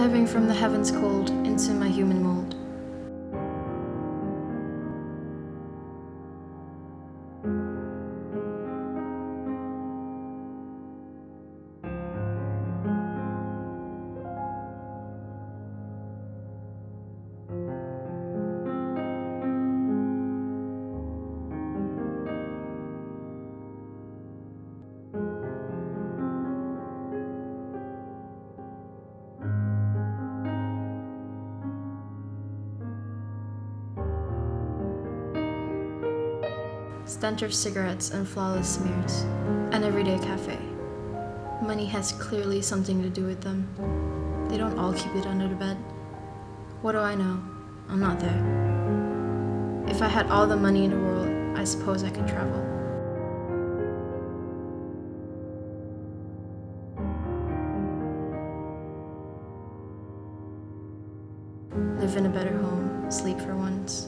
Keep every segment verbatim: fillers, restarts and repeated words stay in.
Diving from the heavens cold into my human mold. Stench of cigarettes and flawless smears. An everyday cafe. Money has clearly something to do with them. They don't all keep it under the bed. What do I know? I'm not there. If I had all the money in the world, I suppose I could travel. Live in a better home, sleep for once.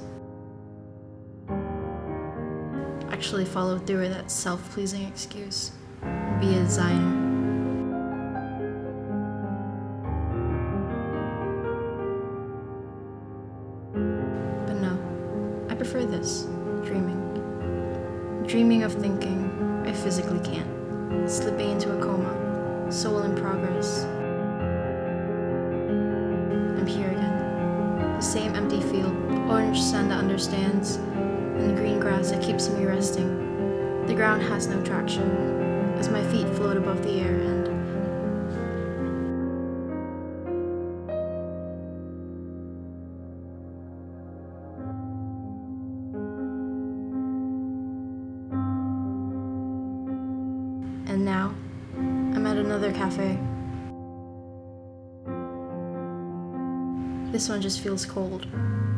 Actually follow through with that self-pleasing excuse. Be a designer. But no, I prefer this, dreaming. Dreaming of thinking I physically can't. Slipping into a coma, soul in progress. I'm here again. The same empty field, orange sand that understands, and the green grass that keeps me resting. The ground has no traction, as my feet float above the air and And now, I'm at another cafe. This one just feels cold.